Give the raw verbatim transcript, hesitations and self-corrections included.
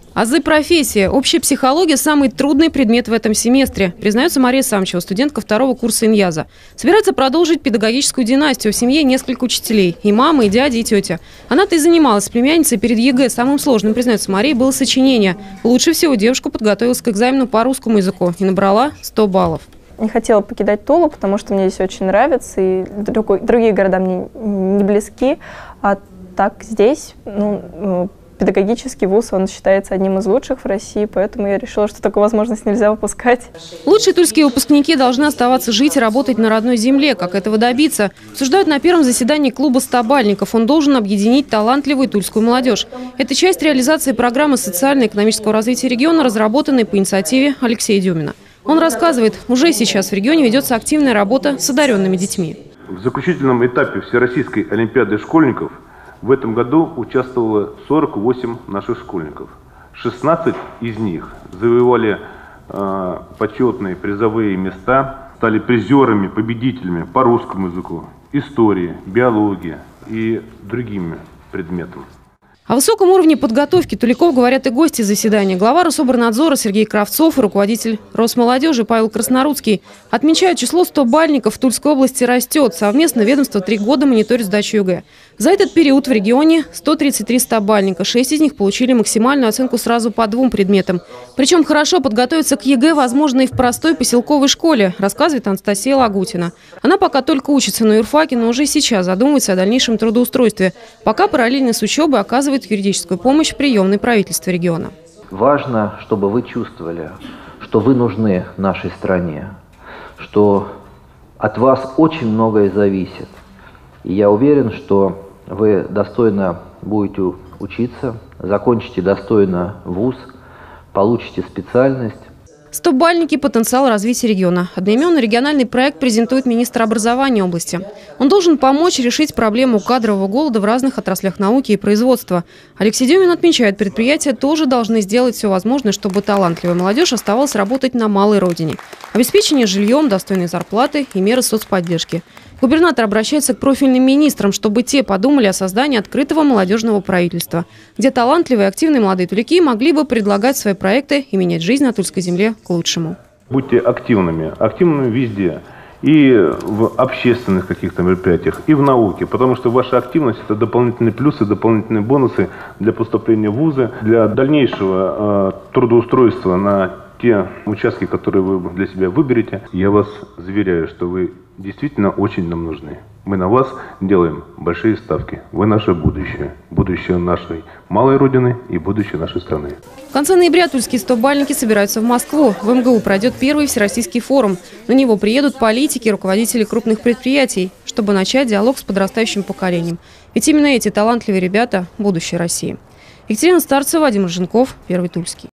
Азы профессии. Общая психология – самый трудный предмет в этом семестре, признается Мария Самчева, студентка второго курса Иньяза. Собирается продолжить педагогическую династию. В семье несколько учителей. И мама, и дядя, и тетя. Она-то и занималась с племянницей перед ЕГЭ. Самым сложным, признается Мария, было сочинение. Лучше всего девушка подготовилась к экзамену по русскому языку и набрала сто баллов. Не хотела покидать Тулу, потому что мне здесь очень нравится, и другой, другие города мне не близки. А так здесь, ну, педагогический вуз, он считается одним из лучших в России, поэтому я решила, что такую возможность нельзя упускать. Лучшие тульские выпускники должны оставаться жить и работать на родной земле. Как этого добиться? Обсуждают на первом заседании клуба «Стобальников». Он должен объединить талантливую тульскую молодежь. Это часть реализации программы социально-экономического развития региона, разработанной по инициативе Алексея Дюмина. Он рассказывает, уже сейчас в регионе ведется активная работа с одаренными детьми. В заключительном этапе Всероссийской олимпиады школьников в этом году участвовало сорок восемь наших школьников. шестнадцать из них завоевали э, почетные призовые места, стали призерами, победителями по русскому языку, истории, биологии и другими предметам. О высоком уровне подготовки туляков говорят и гости заседания. Глава Рособорнадзора Сергей Кравцов и руководитель Росмолодежи Павел Краснорудский отмечают, число стобальников в Тульской области растет. Совместно ведомство три года мониторит сдачу ЕГЭ. За этот период в регионе сто тридцать три стобальника. Шесть из них получили максимальную оценку сразу по двум предметам. Причем хорошо подготовиться к ЕГЭ возможно и в простой поселковой школе, рассказывает Анастасия Лагутина. Она пока только учится на юрфаке, но уже сейчас задумывается о дальнейшем трудоустройстве. Пока параллельно с учебой оказывает юридическую помощь приемной правительства региона. Важно, чтобы вы чувствовали, что вы нужны нашей стране, что от вас очень многое зависит. И я уверен, что вы достойно будете учиться, закончите достойно вуз, получите специальность. Стобальники – потенциал развития региона. Одноименный региональный проект презентует министр образования области. Он должен помочь решить проблему кадрового голода в разных отраслях науки и производства. Алексей Дюмин отмечает, предприятия тоже должны сделать все возможное, чтобы талантливая молодежь оставалась работать на малой родине. Обеспечение жильем, достойной зарплаты и меры соцподдержки. Губернатор обращается к профильным министрам, чтобы те подумали о создании открытого молодежного правительства, где талантливые и активные молодые туляки могли бы предлагать свои проекты и менять жизнь на тульской земле к лучшему. Будьте активными, активными везде. И в общественных каких-то мероприятиях, и в науке. Потому что ваша активность – это дополнительные плюсы, дополнительные бонусы для поступления в вузы, для дальнейшего э, трудоустройства на те участки, которые вы для себя выберете. Я вас заверяю, что вы действительно очень нам нужны. Мы на вас делаем большие ставки. Вы наше будущее. Будущее нашей малой родины и будущее нашей страны. В конце ноября тульские стобальники собираются в Москву. В эм гэ у пройдет первый всероссийский форум. На него приедут политики, руководители крупных предприятий, чтобы начать диалог с подрастающим поколением. Ведь именно эти талантливые ребята – будущее России. Екатерина Старцева, Вадим Рженков, Первый Тульский.